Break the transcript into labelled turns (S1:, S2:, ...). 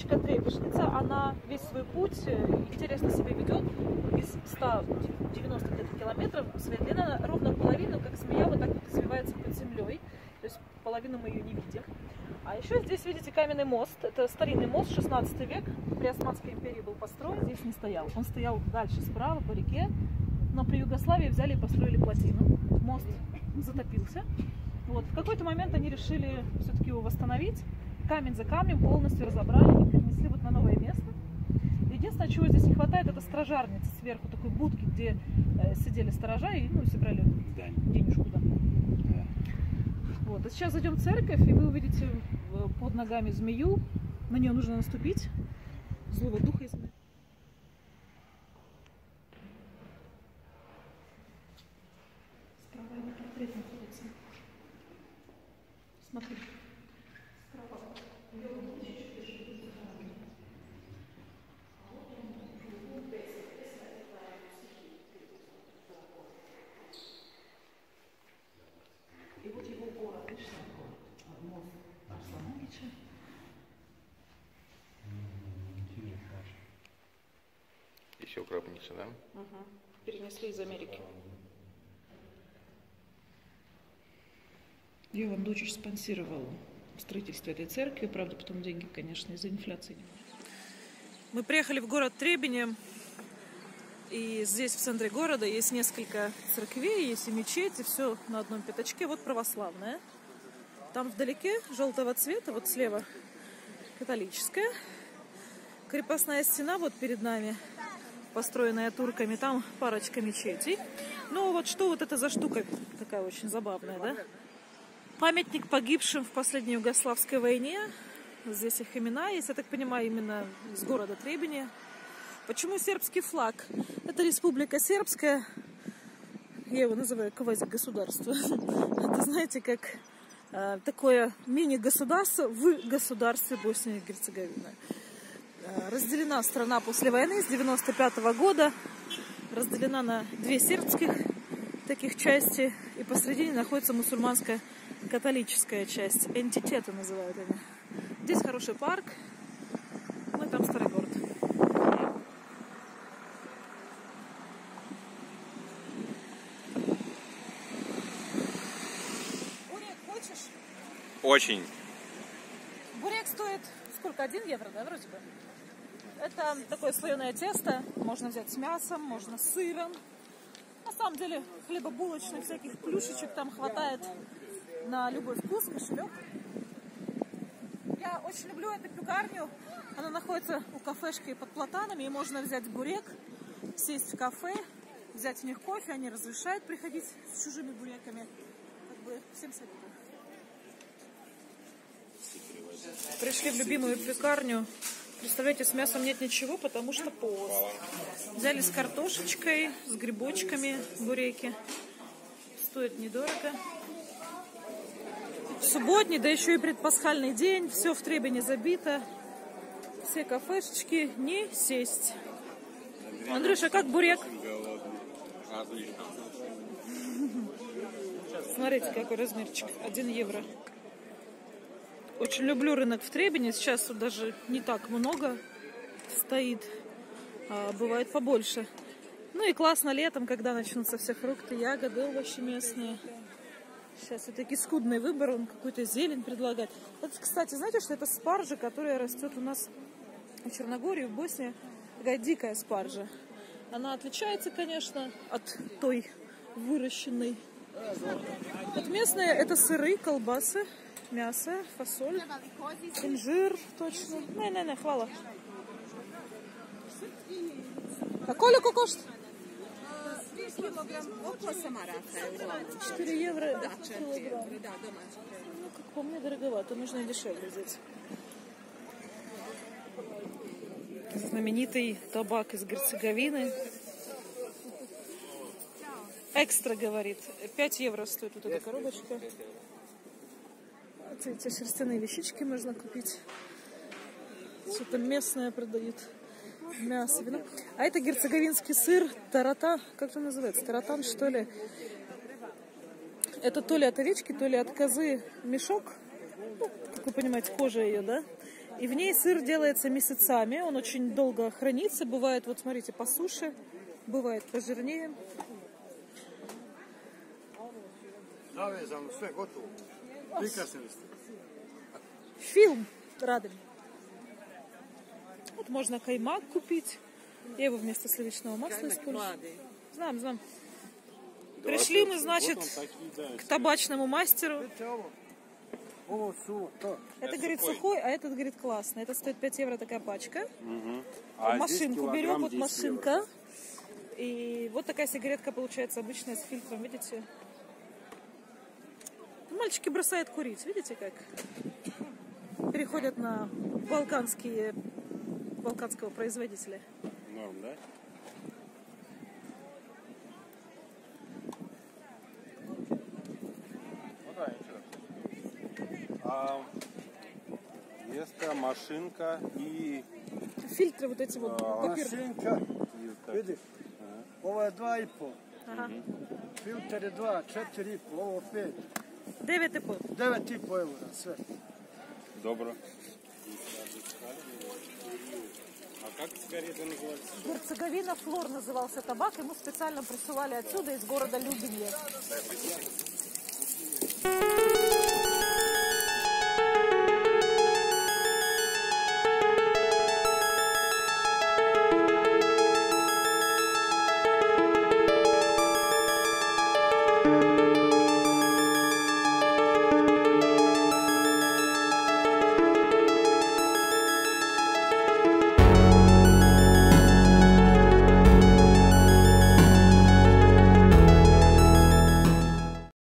S1: Речка Требишница, она весь свой путь интересно себя ведет. Из 190 где-то километров своя длина ровно половину, как змея, вот так вот извивается под землей. То есть половину мы ее не видим. А еще здесь видите каменный мост. Это старинный мост, 16 век. При Османской империи был построен, здесь не стоял. Он стоял дальше справа по реке. Но при Югославии взяли и построили плотину. Мост затопился. Вот. В какой-то момент они решили все-таки его восстановить. Камень за камнем полностью разобрали и перенесли вот на новое место. Единственное, чего здесь не хватает, это стражарницы сверху, такой будки, где сидели сторожа и собирали денежку. Да. Вот. А сейчас зайдем в церковь, и вы увидите под ногами змею. На нее нужно наступить. Злого духа изгнать. Справа его портрет находится. Смотри. Справа. И вот его город, видишь, мост Арслановича.
S2: Еще гробница, да?
S1: Угу. Перенесли из Америки. Йован Дучич спонсировал строительство этой церкви, правда, потом деньги, конечно, из-за инфляции. Мы приехали в город Требене, и здесь в центре города есть несколько церквей, есть и мечети, все на одном пятачке. Вот православная. Там вдалеке желтого цвета, вот слева католическая. Крепостная стена вот перед нами, построенная турками, там парочка мечетей. Ну вот что вот это за штука такая очень забавная, да? Памятник погибшим в последней югославской войне. Здесь их имена есть, я так понимаю, именно из города Требене. Почему сербский флаг? Это республика сербская. Я его называю квази-государство. Это, знаете, как такое мини-государство в государстве Боснии и Герцеговины. Разделена страна после войны с 1995 года. Разделена на две сербских таких части. И посредине находится мусульманская католическая часть. Энтитеты называют они. Здесь хороший парк. Ну и там старый город. Бурек хочешь?
S2: Очень.
S1: Бурек стоит сколько? 1 евро, да, вроде бы? Это такое слоеное тесто. Можно взять с мясом, можно с сыром. На самом деле хлебобулочных всяких плюшечек там хватает на любой вкус, кошелек. Я очень люблю эту пекарню. Она находится у кафешки под платанами. И можно взять бурек, сесть в кафе, взять у них кофе. Они разрешают приходить с чужими буреками. Как бы всем советую. Пришли в любимую пекарню. Представляете, с мясом нет ничего, потому что пост. Взяли с картошечкой, с грибочками буреки. Стоит недорого. Субботний, да еще и предпасхальный день. Все в Требене забито. Все кафешечки, не сесть. Андрюша, как бурек? Смотрите, какой размерчик. 1 евро. Очень люблю рынок в Требене. Сейчас тут даже не так много стоит. А бывает побольше. Ну и классно летом, когда начнутся все фрукты, ягоды, овощи местные. Сейчас все-таки скудный выбор, он какую-то зелень предлагает. Вот, кстати, знаете, что это спаржа, которая растет у нас в Черногории, в Боснии. Такая дикая спаржа. Она отличается, конечно, от той выращенной. Вот местные это сыры, колбасы, мясо, фасоль, инжир, точно. Не, хвала. А колико коштует? 4 евро килограмм. Ну, как по мне, дороговато. Нужно и дешевле взять. Знаменитый табак из Герцеговины. Экстра, говорит. 5 евро стоит вот эта коробочка. Вот эти шерстяные вещички можно купить. Что-то местное продают. Мясо, вино. А это герцеговинский сыр, таратан. Как это называется? Таратан, что ли? Это то ли от овечки, то ли от козы мешок. Ну, как вы понимаете, кожа ее, да? И в ней сыр делается месяцами, он очень долго хранится. Бывает, вот смотрите, по суше, бывает пожирнее. Фильм рядом. Вот можно каймак купить. Я его вместо сливочного масла использую. Знам. Пришли мы, значит, к табачному мастеру. Это, говорит, сухой, а этот, говорит, классный. Это стоит 5 евро такая пачка.
S3: А
S1: машинку берем, вот машинка. И вот такая сигаретка получается обычная с фильтром, видите? Мальчики бросают курить, видите как? Переходят на балканского производителя.
S3: Норм, да? Место, машинка и...
S1: Фильтры вот эти вот.
S4: Машинка, vidi, ovo je 2,5,
S1: Ага.
S4: filter je 2, 4,5, ovo 5,
S1: 9,5.
S4: 9,5 eura, sve.
S3: Добро. А как сигарета называется?
S1: Герцеговина Флор назывался табак. Ему специально присылали отсюда, из города Любинье.